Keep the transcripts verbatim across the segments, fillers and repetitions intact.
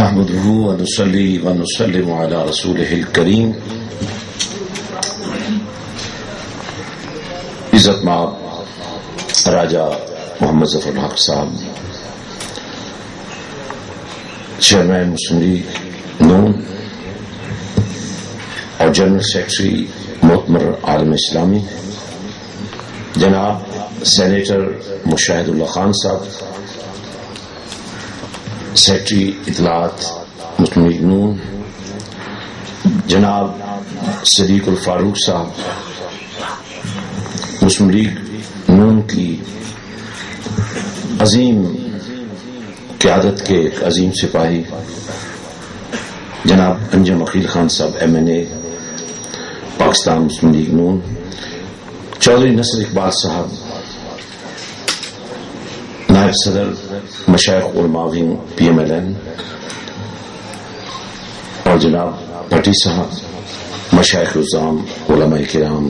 نحمده ونصلي ونسلم على رسوله الكريم. عزت مآب راجہ محمد ظفر الحق صاحب، چیئرمین مسلم لیگ نون اور جنرل سیکرٹری مؤتمر عالم اسلامی، جناب سینیٹر مشاہد اللہ خان صاحب، سیکرٹری اطلاعات مسلم لیگ نون جناب صدیق الفاروق صاحب، مسلم لیگ نون کی عظیم قیادت کے ایک عظیم سپاہی جناب انجم Aqeel Khan Sahib, M N A Pakistan Muslim League نون، چودھری نصر اقبال صاحب، نائب صدر مشائخ علماء wing P M L N, اور جناب بھٹی صاحب، مشائخ الزام، علماء کرام،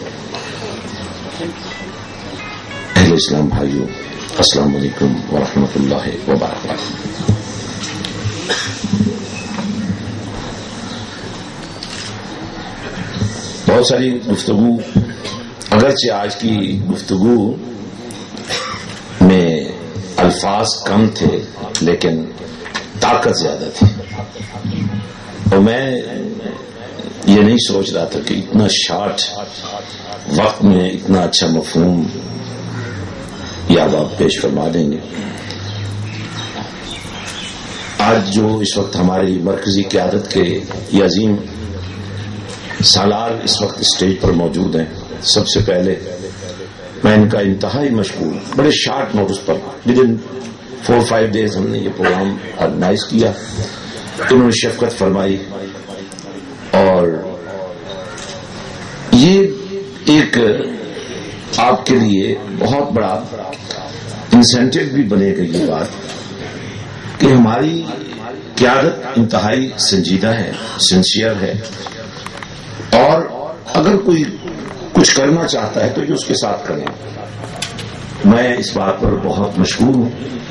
اہل اسلام بھائیوں، السلام علیکم ورحمۃ اللہ وبرکاتہ۔ بہت ساری گفتگو، اگرچہ آج کی گفتگو میں الفاظ کم تھے لیکن طاقت زیادہ تھی، اور میں یہ نہیں سوچ رہا تھا کہ اتنا شارٹ وقت میں اتنا اچھا مفہوم یاد آپ پیش فرما دیں گے۔ آج جو اس وقت ہماری مرکزی قیادت کے یہ عظیم سالار اس وقت اسٹیج پر موجود ہیں، سب سے پہلے میں ان کا انتہائی مشغول، بڑے شارٹ نوٹس پر within four five days ہم نے یہ پروگرام آرگنائز کیا، انہوں نے شفقت فرمائی، اور یہ ایک آپ کے لیے بہت بڑا انسینٹیو بھی بنے گا یہ بات کہ ہماری قیادت انتہائی سنجیدہ ہے، سنسیئر ہے، اور اگر کوئی کچھ کرنا چاہتا ہے تو یہ اس کے ساتھ کریں۔ میں اس بات پر بہت مشغول ہوں،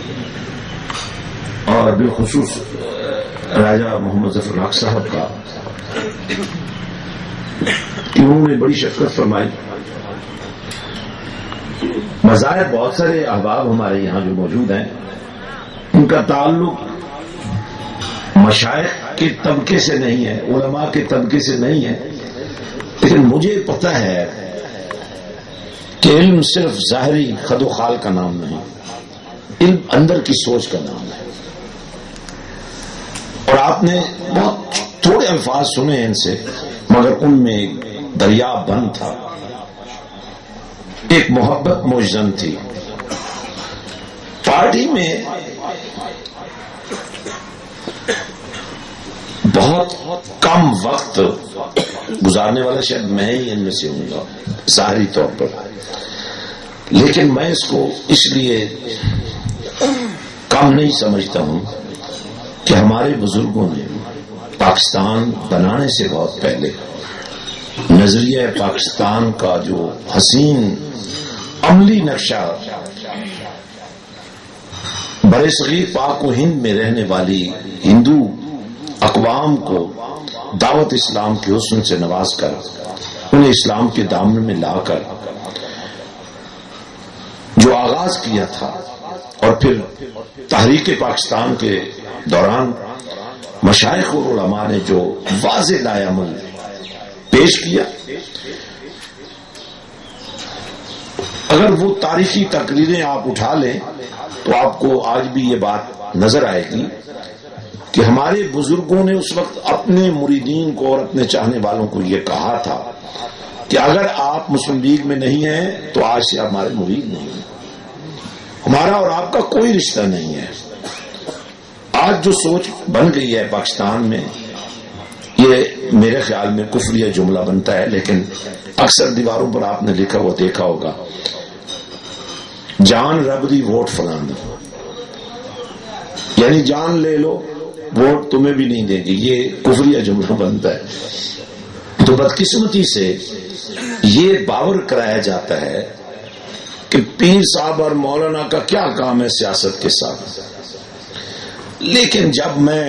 اور بالخصوص راجہ محمد ظفر الحق صاحب کا کہ انہوں نے بڑی شفقت فرمائی۔ مظاہر بہت سارے احباب ہمارے یہاں جو موجود ہیں، ان کا تعلق مشائخ کے طبقے سے نہیں ہے، علماء کے طبقے سے نہیں ہے، لیکن مجھے پتہ ہے کہ علم صرف ظاہری خد و خال کا نام نہیں، علم اندر کی سوچ کا نام ہے۔ اور آپ نے بہت تھوڑے الفاظ سنے ان سے، مگر ان میں ایک دریا بند تھا، ایک محبت موجزن تھی۔ پارٹی میں بہت کم وقت گزارنے والا شاید میں ہی ان میں سے ہوں گا ظاہری طور پر، لیکن میں اس کو اس لیے کم نہیں سمجھتا ہوں کہ ہمارے بزرگوں نے پاکستان بنانے سے بہت پہلے نظریہ پاکستان کا جو حسین عملی نقشہ برصغیر پاک و ہند میں رہنے والی ہندو اقوام کو دعوت اسلام کے حسن سے نواز کر، انہیں اسلام کے دامن میں لا کر جو آغاز کیا تھا، اور پھر تحریک پاکستان کے دوران مشائخ اور علماء نے جو واضح لائے عمل پیش کیا، اگر وہ تاریخی تقریریں آپ اٹھا لیں تو آپ کو آج بھی یہ بات نظر آئے گی کہ ہمارے بزرگوں نے اس وقت اپنے مریدین کو اور اپنے چاہنے والوں کو یہ کہا تھا کہ اگر آپ مسلم لیگ میں نہیں ہیں تو آج سے ہمارے مرید نہیں ہیں، ہمارا اور آپ کا کوئی رشتہ نہیں ہے۔ آج جو سوچ بن گئی ہے پاکستان میں، یہ میرے خیال میں کفریہ جملہ بنتا ہے، لیکن اکثر دیواروں پر آپ نے لکھا ہوا دیکھا ہوگا، جان رب دی ووٹ فلان دی، یعنی جان لے لو ووٹ تمہیں بھی نہیں دیں گے، یہ کفریہ جملہ بنتا ہے۔ تو بدقسمتی سے یہ باور کرایا جاتا ہے کہ پیر صاحب اور مولانا کا کیا کام ہے سیاست کے ساتھ، لیکن جب میں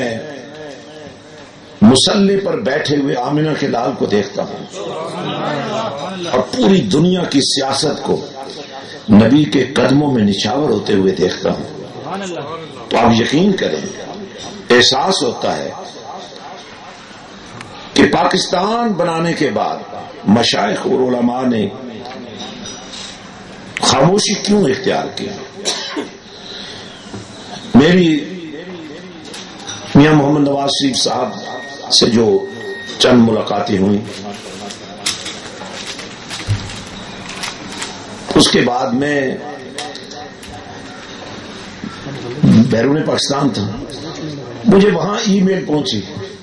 مصلی پر بیٹھے ہوئے آمنہ کے لال کو دیکھتا ہوں اور پوری دنیا کی سیاست کو نبی کے قدموں میں نچھاور ہوتے ہوئے دیکھتا ہوں تو آپ یقین کریں، احساس ہوتا ہے کہ پاکستان بنانے کے بعد مشائخ اور علماء نے خاموشی کیوں اختیار کی۔ میری میاں محمد نواز شریف صاحب سے جو چند ملاقاتیں ہوئی، اس کے بعد میں بیرون پاکستان تھا، مجھے وہاں ای میل پہنچی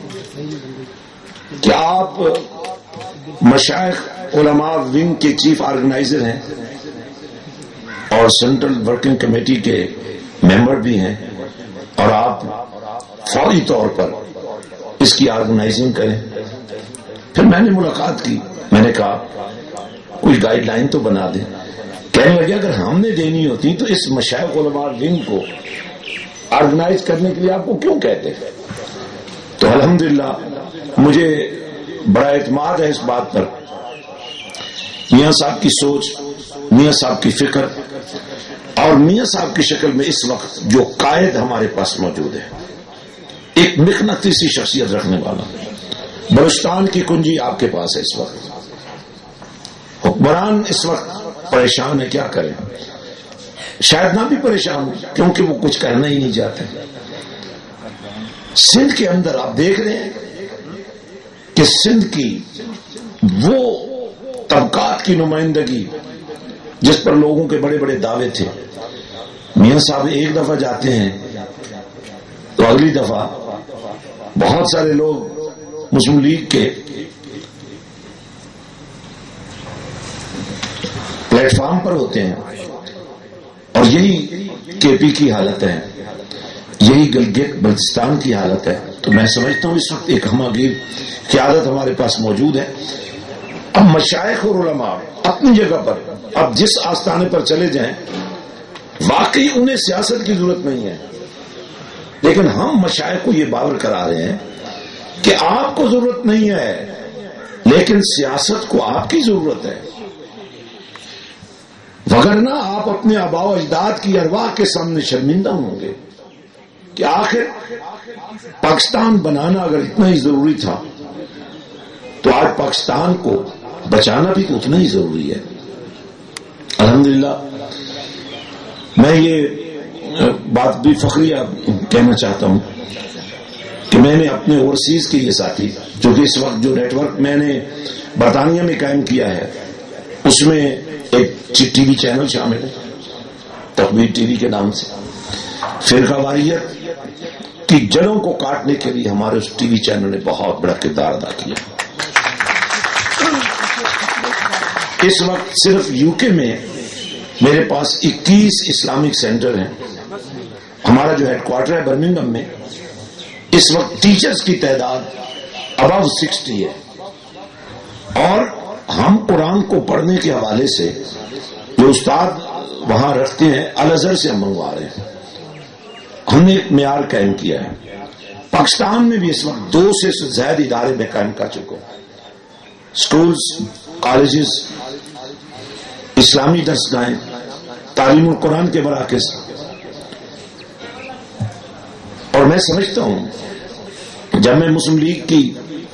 کہ آپ مشائخ علماء ونگ کے چیف آرگنائزر ہیں اور سینٹرل ورکنگ کمیٹی کے ممبر بھی ہیں، اور آپ فوری طور پر اس کی آرگنائزنگ کریں۔ پھر میں نے ملاقات کی، میں نے کہا کوئی گائیڈ لائن تو بنا دیں۔ کہنے لگے اگر ہم نے دینی ہوتی تو اس مشائخ علماء ونگ کو آرگنائز کرنے کے لیے آپ کو کیوں کہتے۔ تو الحمدللہ مجھے بڑا اعتماد ہے اس بات پر، میاں صاحب کی سوچ، میاں صاحب کی فکر اور میاں صاحب کی شکل میں اس وقت جو قائد ہمارے پاس موجود ہے، ایک مقناطیسی شخصیت رکھنے والا، بلوچستان کی کنجی آپ کے پاس ہے اس وقت۔ حکمران اس وقت پریشان ہے، کیا کریں؟ شاید نہ بھی پریشان ہو کیونکہ وہ کچھ کرنا ہی نہیں چاہتے۔ سندھ کے اندر آپ دیکھ رہے ہیں کہ سندھ کی وہ طبقات کی نمائندگی جس پر لوگوں کے بڑے بڑے دعوے تھے، میاں صاحب ایک دفعہ جاتے ہیں تو اگلی دفعہ بہت سارے لوگ مسلم لیگ کے پلیٹ فارم پر ہوتے ہیں، اور یہی کے پی کی حالت ہے، یہی گلگت بلتستان کی حالت ہے۔ تو میں سمجھتا ہوں اس وقت ایک ہماگیر قیادت ہمارے پاس موجود ہے۔ اب مشائخ اور علماء اپنی جگہ پر اب جس آستانے پر چلے جائیں، واقعی انہیں سیاست کی ضرورت نہیں ہے، لیکن ہم مشائخ کو یہ باور کرا رہے ہیں کہ آپ کو ضرورت نہیں ہے لیکن سیاست کو آپ کی ضرورت ہے، وگرنہ آپ اپنے آباء و اجداد کی ارواح کے سامنے شرمندہ ہوں گے کہ آخر پاکستان بنانا اگر اتنا ہی ضروری تھا تو آج پاکستان کو بچانا بھی تو اتنا ہی ضروری ہے۔ الحمدللہ میں یہ بات بھی فخریہ کہنا چاہتا ہوں کہ میں نے اپنے اوورسیز کے یہ ساتھی، جو کہ اس وقت جو نیٹ ورک میں نے برطانیہ میں قائم کیا ہے اس میں ایک ٹی وی چینل شامل ہے تقویر ٹی وی کے نام سے، فرقہ واریت کی جڑوں کو کاٹنے کے لیے ہمارے اس ٹی وی چینل نے بہت بڑا کردار ادا کیا۔ اس وقت صرف یو کے میں میرے پاس اکیس اسلامک سینٹر ہیں، ہمارا جو ہیڈ کوارٹر ہے برمنگھم میں، اس وقت ٹیچرز کی تعداد ابو سکسٹی ہے، اور ہم قرآن کو پڑھنے کے حوالے سے جو استاد وہاں رکھتے ہیں الازہر سے ہم منگوا رہے ہیں۔ ہم نے ایک معیار قائم کیا ہے، پاکستان میں بھی اس وقت دو سے زائد ادارے میں قائم کر چکا ہوں، سکولز، کالجز، اسلامی درسگاہیں، تعلیم القرآن کے مراکز، اور میں سمجھتا ہوں جب میں مسلم لیگ کی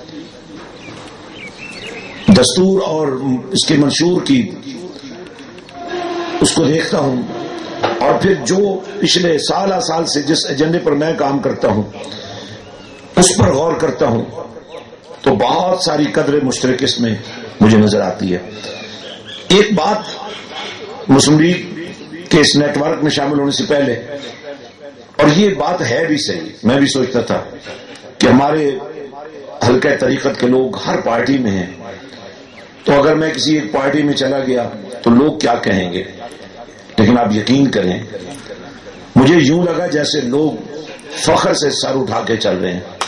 دستور اور اس کے منشور کی اس کو دیکھتا ہوں، اور پھر جو پچھلے سالہ سال سے جس ایجنڈے پر میں کام کرتا ہوں اس پر غور کرتا ہوں، تو بہت ساری قدر مشترک اس میں مجھے نظر آتی ہے۔ ایک بات مسلم لیگ کے اس نیٹ ورک میں شامل ہونے سے پہلے، اور یہ بات ہے بھی صحیح، میں بھی سوچتا تھا کہ ہمارے حلقہ طریقت کے لوگ ہر پارٹی میں ہیں، تو اگر میں کسی ایک پارٹی میں چلا گیا تو لوگ کیا کہیں گے، لیکن آپ یقین کریں مجھے یوں لگا جیسے لوگ فخر سے سر اٹھا کے چل رہے ہیں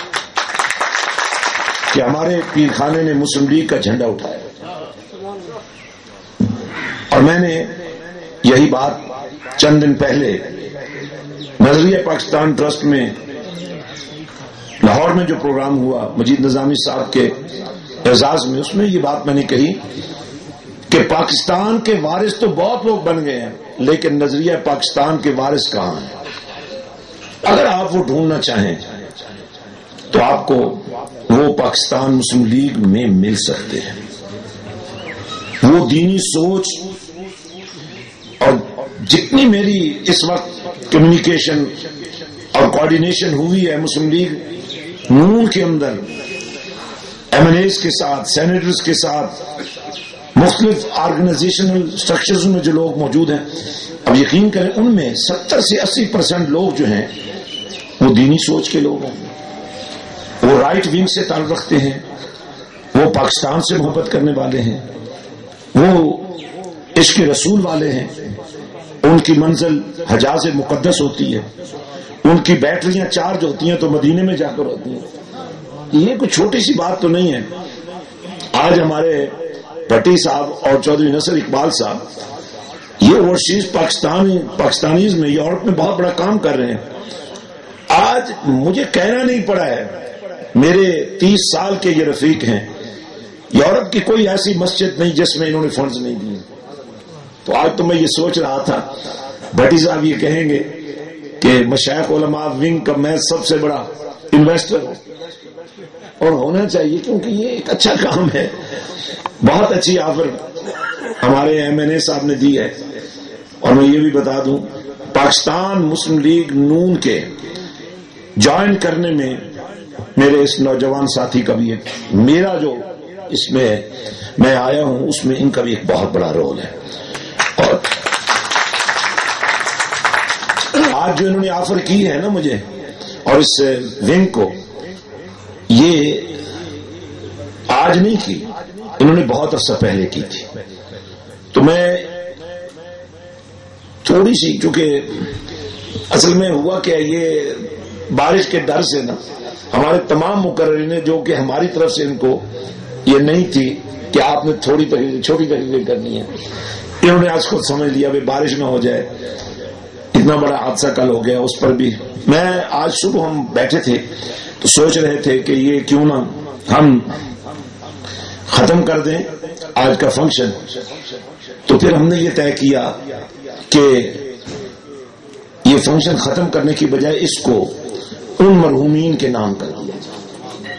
کہ ہمارے پیر خانے نے مسلم لیگ کا جھنڈا اٹھایا۔ اور میں نے یہی بات چند دن پہلے نظریہ پاکستان ٹرسٹ میں لاہور میں جو پروگرام ہوا مجید نظامی صاحب کے اعزاز میں، اس میں یہ بات میں نے کہی کہ پاکستان کے وارث تو بہت لوگ بن گئے ہیں، لیکن نظریہ پاکستان کے وارث کہاں ہیں؟ اگر آپ وہ ڈھونڈنا چاہیں تو آپ کو وہ پاکستان مسلم لیگ میں مل سکتے ہیں. وہ دینی سوچ اور جتنی میری اس وقت کمیونیکیشن اور کوآرڈینیشن ہوئی ہے مسلم لیگ نون کے اندر ایم این ایز کے ساتھ، سینیٹرز کے ساتھ، مختلف آرگنائزیشنل اسٹرکچرز میں جو لوگ موجود ہیں، اب یقین کریں ان میں ستر سے اسی پرسینٹ لوگ جو ہیں وہ دینی سوچ کے لوگ ہیں، وہ رائٹ ونگ سے تعلق رکھتے ہیں، وہ پاکستان سے محبت کرنے والے ہیں، وہ عشق رسول والے ہیں، ان کی منزل حجاز مقدس ہوتی ہے، ان کی بیٹریاں چارج ہوتی ہیں تو مدینے میں جا کر ہوتی ہیں. یہ کوئی چھوٹی سی بات تو نہیں ہے. آج ہمارے بھٹی صاحب اور چودھری نصر اقبال صاحب یہ اوورسیز پاکستانی پاکستانیز میں یورپ میں بہت بڑا کام کر رہے ہیں. آج مجھے کہنا نہیں پڑا ہے، میرے تیس سال کے یہ رفیق ہیں، یورپ کی کوئی ایسی مسجد نہیں جس میں انہوں نے فنڈز نہیں دیے. تو آج تو میں یہ سوچ رہا تھا بھٹی صاحب یہ کہیں گے کہ مشائخ علماء ونگ کا میں سب سے بڑا انویسٹر ہوں، اور ہونا چاہیے کیونکہ یہ ایک اچھا کام ہے. بہت اچھی آفر ہمارے ایم این اے صاحب نے دی ہے. اور میں یہ بھی بتا دوں پاکستان مسلم لیگ نون کے جوائن کرنے میں میرے اس نوجوان ساتھی کا بھی ایک، میرا جو اس میں میں آیا ہوں اس میں ان کا بھی ایک بہت بڑا رول ہے. اور آج جو انہوں نے آفر کی ہے نا مجھے اور اس ونگ کو، یہ آج نہیں کی، انہوں نے بہت عرصہ پہلے کی تھی. تو میں تھوڑی سی، چونکہ اصل میں ہوا کہ یہ بارش کے ڈر سے نا ہمارے تمام مقررین نے، جو کہ ہماری طرف سے ان کو یہ نہیں تھی کہ آپ نے تھوڑی تقریر چھوٹی تقریر کرنی ہے، انہوں نے آج خود سمجھ لیا بھائی بارش نہ ہو جائے. اتنا بڑا حادثہ کل ہو گیا، اس پر بھی میں آج صبح ہم بیٹھے تھے تو سوچ رہے تھے کہ یہ کیوں نہ ہم ختم کر دیں آج کا فنکشن. تو پھر ہم نے یہ طے کیا کہ یہ فنکشن ختم کرنے کی بجائے اس کو ان مرحومین کے نام کر دیا جائے.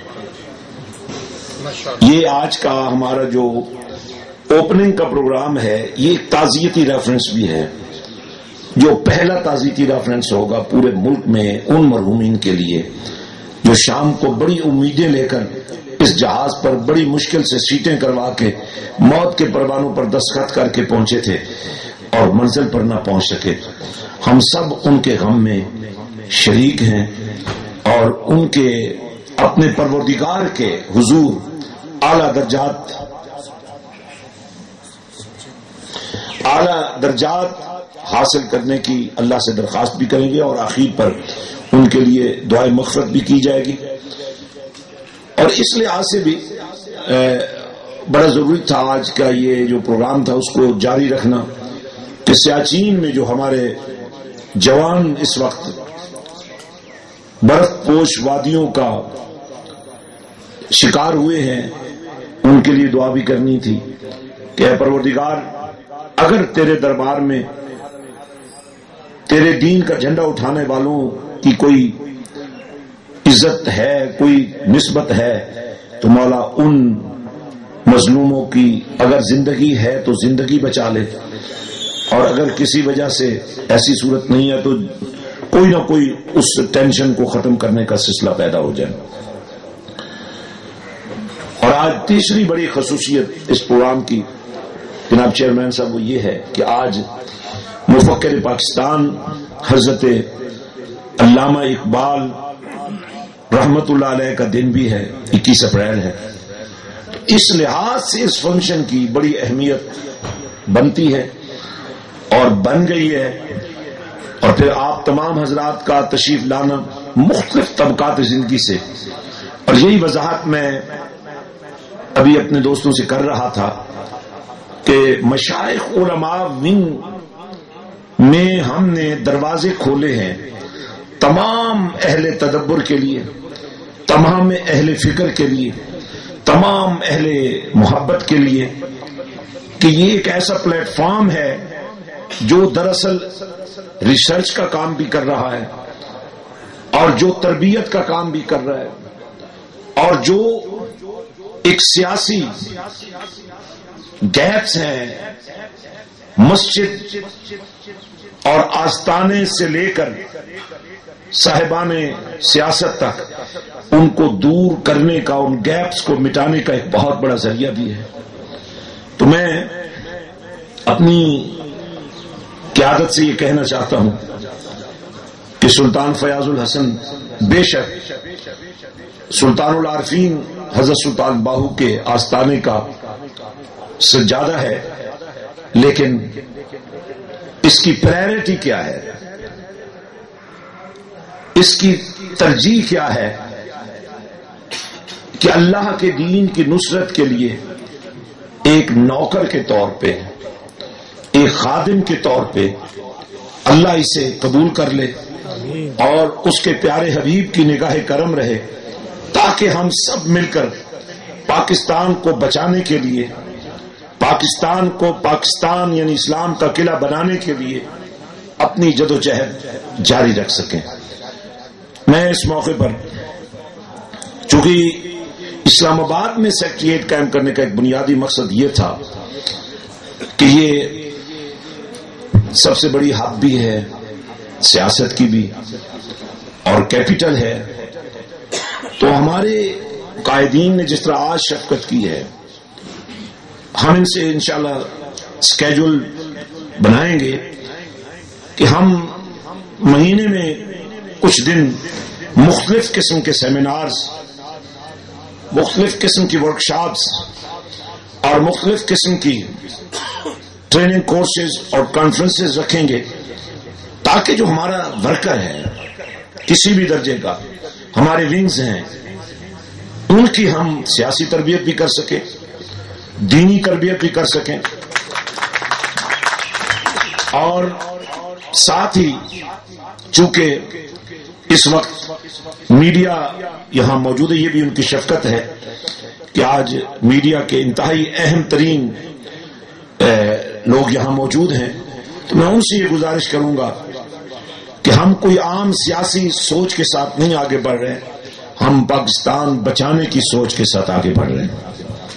یہ آج کا ہمارا جو اوپننگ کا پروگرام ہے یہ ایک تعزیتی ریفرنس بھی ہے، جو پہلا تعزیتی ریفرنس ہوگا پورے ملک میں ان مرحومین کے لیے جو شام کو بڑی امیدیں لے کر اس جہاز پر بڑی مشکل سے سیٹیں کروا کے موت کے پروانوں پر دستخط کر کے پہنچے تھے اور منزل پر نہ پہنچ سکے. ہم سب ان کے غم میں شریک ہیں اور ان کے اپنے پروردگار کے حضور اعلیٰ درجات اعلیٰ درجات حاصل کرنے کی اللہ سے درخواست بھی کریں گے، اور آخر پر ان کے لیے دعائے مغفرت بھی کی جائے گی. اور اس لحاظ سے بھی بڑا ضروری تھا آج کا یہ جو پروگرام تھا اس کو جاری رکھنا کہ سیاچین میں جو ہمارے جوان اس وقت برف پوش وادیوں کا شکار ہوئے ہیں، ان کے لیے دعا بھی کرنی تھی کہ اے پروردگار، اگر تیرے دربار میں تیرے دین کا جھنڈا اٹھانے والوں کی کوئی عزت ہے، کوئی نسبت ہے، تو مولا ان مظلوموں کی اگر زندگی ہے تو زندگی بچا لے، اور اگر کسی وجہ سے ایسی صورت نہیں ہے تو کوئی نہ کوئی اس ٹینشن کو ختم کرنے کا سلسلہ پیدا ہو جائے. اور آج تیسری بڑی خصوصیت اس پروگرام کی جناب چیئرمین صاحب وہ یہ ہے کہ آج مفکر پاکستان حضرت علامہ اقبال رحمت اللہ علیہ کا دن بھی ہے، اکیس اپریل ہے. اس لحاظ سے اس فنکشن کی بڑی اہمیت بنتی ہے اور بن گئی ہے. اور پھر آپ تمام حضرات کا تشریف لانا مختلف طبقات زندگی سے، اور یہی وضاحت میں ابھی اپنے دوستوں سے کر رہا تھا کہ مشائخ علماء ونگ میں ہم نے دروازے کھولے ہیں تمام اہل تدبر کے لیے، تمام اہل فکر کے لیے، تمام اہل محبت کے لیے کہ یہ ایک ایسا پلیٹ فارم ہے جو دراصل ریسرچ کا کام بھی کر رہا ہے اور جو تربیت کا کام بھی کر رہا ہے اور جو ایک سیاسی گیپس ہیں مسجد اور آستانے سے لے کر صاحبان سیاست تک ان کو دور کرنے کا، ان گیپس کو مٹانے کا ایک بہت بڑا ذریعہ بھی ہے۔ تو میں اپنی قیادت سے یہ کہنا چاہتا ہوں کہ سلطان فیاض الحسن بے شک سلطان العارفین حضرت سلطان باہو کے آستانے کا سجادہ ہے، لیکن اس کی پرائرٹی کیا ہے، اس کی ترجیح کیا ہے کہ اللہ کے دین کی نصرت کے لیے ایک نوکر کے طور پہ، ایک خادم کے طور پہ اللہ اسے قبول کر لے اور اس کے پیارے حبیب کی نگاہ کرم رہے، تاکہ ہم سب مل کر پاکستان کو بچانے کے لیے، پاکستان کو پاکستان یعنی اسلام کا قلعہ بنانے کے لیے اپنی جدوجہد جاری رکھ سکیں۔ میں اس موقع پر، چونکہ اسلام آباد میں سیکریٹریٹ قائم کرنے کا ایک بنیادی مقصد یہ تھا کہ یہ سب سے بڑی ہب بھی ہے سیاست کی بھی اور کیپٹل ہے، تو ہمارے قائدین نے جس طرح آج شفقت کی ہے، ہم ان سے انشاءاللہ اسکیجول بنائیں گے کہ ہم مہینے میں کچھ دن مختلف قسم کے سیمینارز، مختلف قسم کی ورکشاپس اور مختلف قسم کی ٹریننگ کورسز اور کانفرنسز رکھیں گے، تاکہ جو ہمارا ورکر ہے کسی بھی درجے کا، ہمارے ونگز ہیں، ان کی ہم سیاسی تربیت بھی کر سکیں، دینی تربیت بھی کر سکیں، اور ساتھ ہی چونکہ اس وقت میڈیا یہاں موجود ہے، یہ بھی ان کی شفقت ہے کہ آج میڈیا کے انتہائی اہم ترین لوگ یہاں موجود ہیں، تو میں ان سے یہ گزارش کروں گا کہ ہم کوئی عام سیاسی سوچ کے ساتھ نہیں آگے بڑھ رہے، ہم پاکستان بچانے کی سوچ کے ساتھ آگے بڑھ رہے ہیں۔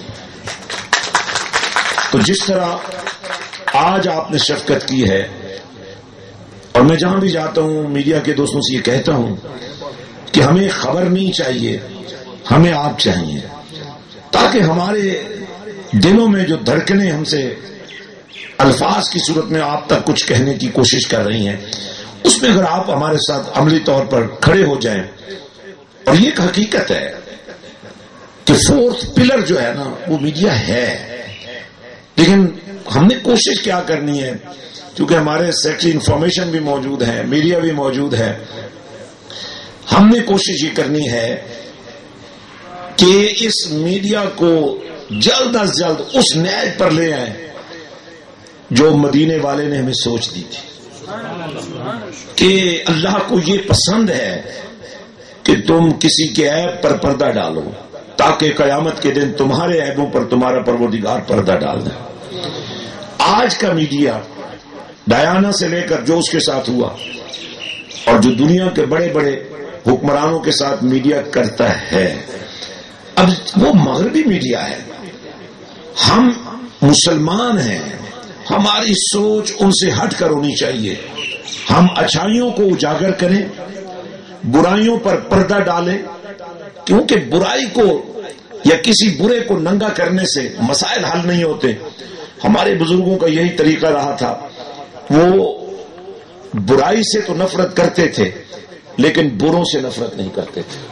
تو جس طرح آج آپ نے شفقت کی ہے، اور میں جہاں بھی جاتا ہوں میڈیا کے دوستوں سے یہ کہتا ہوں کہ ہمیں خبر نہیں چاہیے، ہمیں آپ چاہیے، تاکہ ہمارے دلوں میں جو دھڑکنیں ہم سے الفاظ کی صورت میں آپ تک کچھ کہنے کی کوشش کر رہی ہیں، اس میں اگر آپ ہمارے ساتھ عملی طور پر کھڑے ہو جائیں، اور یہ ایک حقیقت ہے کہ فورتھ پلر جو ہے نا وہ میڈیا ہے، لیکن ہم نے کوشش کیا کرنی ہے، کیونکہ ہمارے سیکٹری انفارمیشن بھی موجود ہے، میڈیا بھی موجود ہے، ہم نے کوشش یہ کرنی ہے کہ اس میڈیا کو جلد از جلد اس نیج پر لے آئیں جو مدینے والے نے ہمیں سوچ دی تھی، کہ اللہ کو یہ پسند ہے کہ تم کسی کے عیب پر پردہ ڈالو، تاکہ قیامت کے دن تمہارے عیبوں پر تمہارا پروردگار پردہ ڈال دے۔ آج کا میڈیا ڈیانا سے لے کر جو اس کے ساتھ ہوا، اور جو دنیا کے بڑے بڑے حکمرانوں کے ساتھ میڈیا کرتا ہے، اب وہ مغربی میڈیا ہے، ہم مسلمان ہیں، ہماری سوچ ان سے ہٹ کر ہونی چاہیے، ہم اچھائیوں کو اجاگر کریں، برائیوں پر پردہ ڈالیں، کیونکہ برائی کو یا کسی برے کو ننگا کرنے سے مسائل حل نہیں ہوتے۔ ہمارے بزرگوں کا یہی طریقہ رہا تھا، وہ برائی سے تو نفرت کرتے تھے لیکن بروں سے نفرت نہیں کرتے تھے۔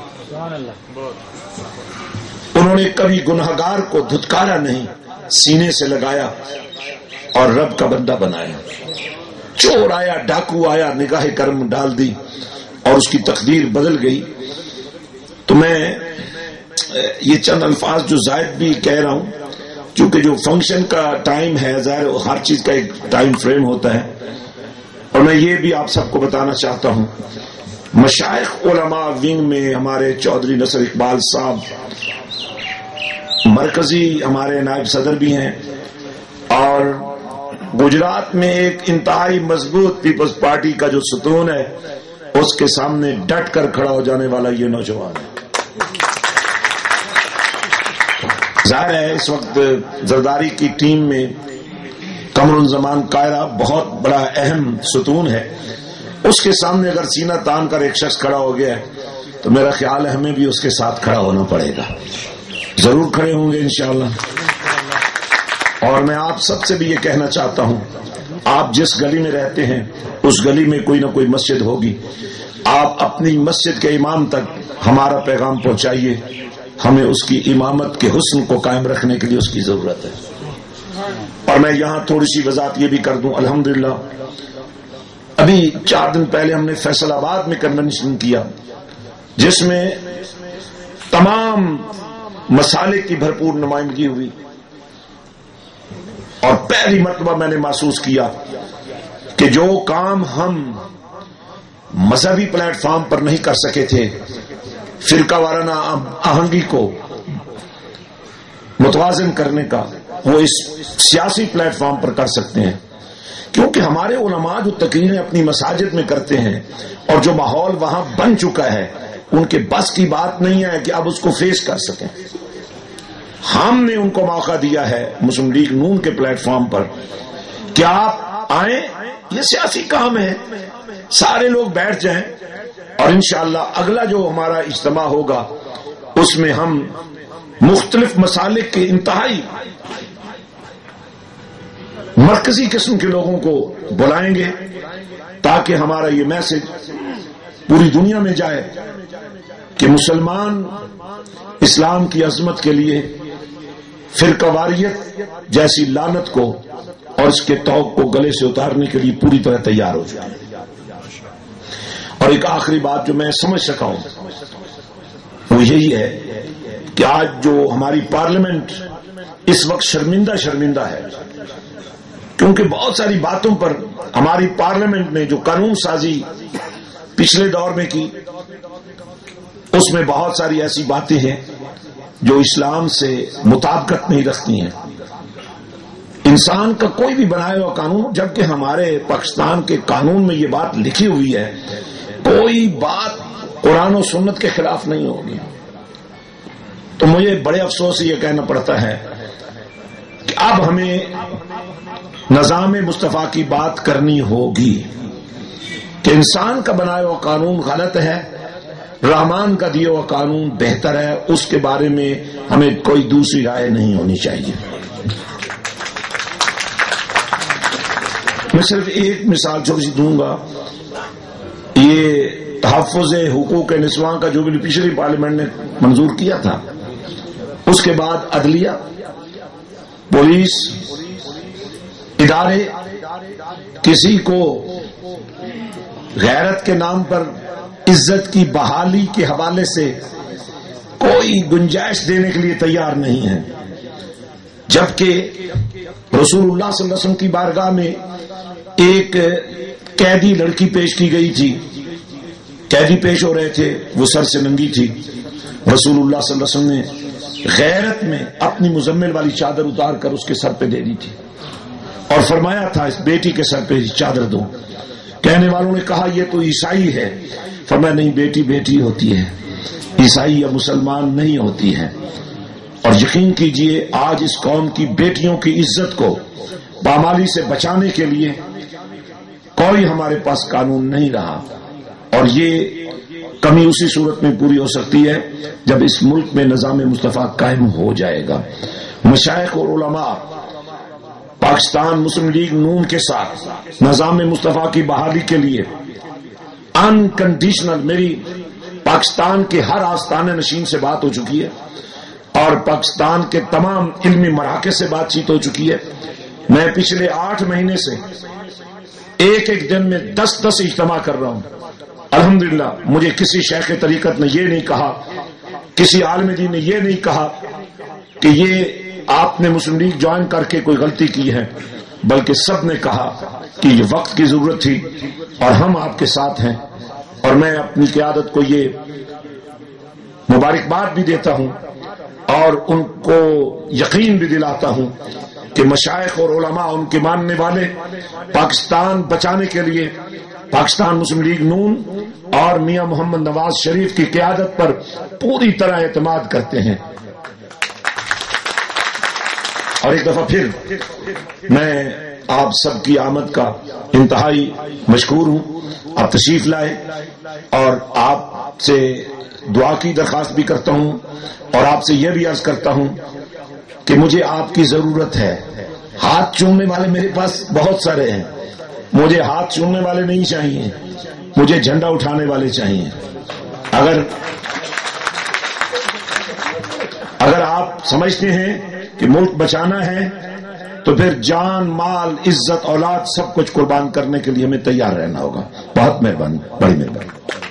انہوں نے کبھی گنہگار کو دھتکارا نہیں، سینے سے لگایا اور رب کا بندہ بنایا۔ چور آیا، ڈاکو آیا، نگاہ کرم ڈال دی اور اس کی تقدیر بدل گئی۔ تو میں یہ چند الفاظ جو زائد بھی کہہ رہا ہوں، کیونکہ جو فنکشن کا ٹائم ہے، ظاہر ہر چیز کا ایک ٹائم فریم ہوتا ہے، اور میں یہ بھی آپ سب کو بتانا چاہتا ہوں مشائخ علماء ونگ میں ہمارے چودھری نصر اقبال صاحب مرکزی ہمارے نائب صدر بھی ہیں، اور گجرات میں ایک انتہائی مضبوط پیپلز پارٹی کا جو ستون ہے اس کے سامنے ڈٹ کر کھڑا ہو جانے والا یہ نوجوان ہے۔ ظاہر ہے اس وقت زرداری کی ٹیم میں قمر الزمان قاہرہ بہت بڑا اہم ستون ہے، اس کے سامنے اگر سینہ تان کر ایک شخص کھڑا ہو گیا ہے تو میرا خیال ہے ہمیں بھی اس کے ساتھ کھڑا ہونا پڑے گا، ضرور کھڑے ہوں گے انشاءاللہ۔ اور میں آپ سب سے بھی یہ کہنا چاہتا ہوں، آپ جس گلی میں رہتے ہیں اس گلی میں کوئی نہ کوئی مسجد ہوگی، آپ اپنی مسجد کے امام تک ہمارا پیغام پہنچائیے، ہمیں اس کی امامت کے حسن کو قائم رکھنے کے لیے اس کی ضرورت ہے۔ اور میں یہاں تھوڑی سی وضاحت یہ بھی کر دوں، الحمدللہ ابھی چار دن پہلے ہم نے فیصل آباد میں کنونشن کیا جس میں تمام مسالک کی بھرپور نمائندگی ہوئی، اور پہلی مرتبہ میں نے محسوس کیا کہ جو کام ہم مذہبی پلیٹ فارم پر نہیں کر سکے تھے، فرقہ وارانہ آہنگی کو متوازن کرنے کا، وہ اس سیاسی پلیٹ فارم پر کر سکتے ہیں، کیونکہ ہمارے علماء جو تقریریں اپنی مساجد میں کرتے ہیں اور جو ماحول وہاں بن چکا ہے، ان کے بس کی بات نہیں ہے کہ اب اس کو فیس کر سکیں۔ ہم نے ان کو موقع دیا ہے مسلم لیگ نون کے پلیٹ فارم پر کہ آپ آئیں، یہ سیاسی کام ہے، سارے لوگ بیٹھ جائیں، اور انشاءاللہ اگلا جو ہمارا اجتماع ہوگا اس میں ہم مختلف مسالک کے انتہائی مرکزی قسم کے لوگوں کو بلائیں گے تاکہ ہمارا یہ میسج پوری دنیا میں جائے کہ مسلمان اسلام کی عظمت کے لیے فرقہ واریت جیسی لعنت کو اور اس کے توق کو گلے سے اتارنے کے لیے پوری طرح تیار ہو جائے۔ اور ایک آخری بات جو میں سمجھ سکا ہوں وہ یہی ہے کہ آج جو ہماری پارلیمنٹ اس وقت شرمندہ شرمندہ ہے، کیونکہ بہت ساری باتوں پر ہماری پارلیمنٹ نے جو قانون سازی پچھلے دور میں کی اس میں بہت ساری ایسی باتیں ہیں جو اسلام سے مطابقت نہیں رکھتی ہیں۔ انسان کا کوئی بھی بنایا ہوا قانون، جبکہ ہمارے پاکستان کے قانون میں یہ بات لکھی ہوئی ہے، کوئی بات قرآن و سنت کے خلاف نہیں ہوگی۔ تو مجھے بڑے افسوس سے یہ کہنا پڑتا ہے کہ اب ہمیں نظام مصطفیٰ کی بات کرنی ہوگی کہ انسان کا بنایا ہوا قانون غلط ہے، رحمان کا دیا ہوا قانون بہتر ہے، اس کے بارے میں ہمیں کوئی دوسری رائے نہیں ہونی چاہیے۔ میں صرف ایک مثال چھوٹی سی دوں گا، یہ تحفظ حقوق نسواں کا جو بھی پچھلی پارلیمنٹ نے منظور کیا تھا، اس کے بعد عدلیہ، پولیس، ادارے کسی کو غیرت کے نام پر عزت کی بحالی کے حوالے سے کوئی گنجائش دینے کے لیے تیار نہیں ہے، جبکہ رسول اللہ صلی اللہ علیہ وسلم کی بارگاہ میں ایک قیدی لڑکی پیش کی گئی تھی، قیدی پیش ہو رہے تھے، وہ سر سے ننگی تھی، رسول اللہ صلی اللہ علیہ وسلم نے غیرت میں اپنی مزمل والی چادر اتار کر اس کے سر پہ دے دی تھی اور فرمایا تھا اس بیٹی کے سر پہ چادر دو۔ کہنے والوں نے کہا یہ تو عیسائی ہے، فرمایا نہیں، بیٹی بیٹی ہوتی ہے، عیسائی یا مسلمان نہیں ہوتی ہے۔ اور یقین کیجئے آج اس قوم کی بیٹیوں کی عزت کو پامالی سے بچانے کے لیے کوئی ہمارے پاس قانون نہیں رہا، اور یہ کمی اسی صورت میں پوری ہو سکتی ہے جب اس ملک میں نظام مصطفیٰ قائم ہو جائے گا۔ مشائخ اور علماء پاکستان مسلم لیگ نون کے ساتھ نظام مصطفیٰ کی بحالی کے لیے انکنڈیشنل، میری پاکستان کے ہر آستانہ نشین سے بات ہو چکی ہے اور پاکستان کے تمام علمی مراکز سے بات چیت ہو چکی ہے۔ میں پچھلے آٹھ مہینے سے ایک ایک دن میں دس دس اجتماع کر رہا ہوں۔ الحمدللہ مجھے کسی شیخ طریقت نے یہ نہیں کہا، کسی عالم دین نے یہ نہیں کہا کہ یہ آپ نے مسلم لیگ جوائن کر کے کوئی غلطی کی ہے، بلکہ سب نے کہا کہ یہ وقت کی ضرورت تھی اور ہم آپ کے ساتھ ہیں، اور میں اپنی قیادت کو یہ مبارکباد بھی دیتا ہوں اور ان کو یقین بھی دلاتا ہوں کہ مشائخ اور علماء ان کے ماننے والے پاکستان بچانے کے لیے پاکستان مسلم لیگ نون اور میاں محمد نواز شریف کی قیادت پر پوری طرح اعتماد کرتے ہیں. اور ایک دفعہ پھر میں آپ سب کی آمد کا انتہائی مشکور ہوں. آپ تشریف لائے اور آپ سے دعا کی درخواست بھی کرتا ہوں اور آپ سے یہ بھی عرض کرتا ہوں کہ مجھے آپ کی ضرورت ہے. ہاتھ چومنے والے میرے پاس بہت سارے ہیں، مجھے ہاتھ چومنے والے نہیں چاہیے، مجھے جھنڈا اٹھانے والے چاہیے. اگر اگر آپ سمجھتے ہیں کہ ملک بچانا ہے تو پھر جان، مال، عزت، اولاد سب کچھ قربان کرنے کے لیے ہمیں تیار رہنا ہوگا. بہت مہربانی، بڑی مہربانی.